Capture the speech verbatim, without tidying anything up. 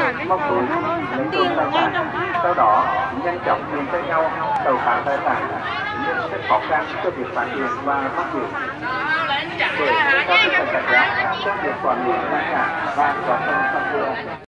móc túi lấy trộm tài sản, sau đó nhanh chóng tìm cho nhau tẩu tán tài sản, nhưng rất khó khăn cho việc phát hiện và bắt giữ. Để nâng cao tinh thần cảnh giác trong việc quản lý tài sản và giao thông sông Hương.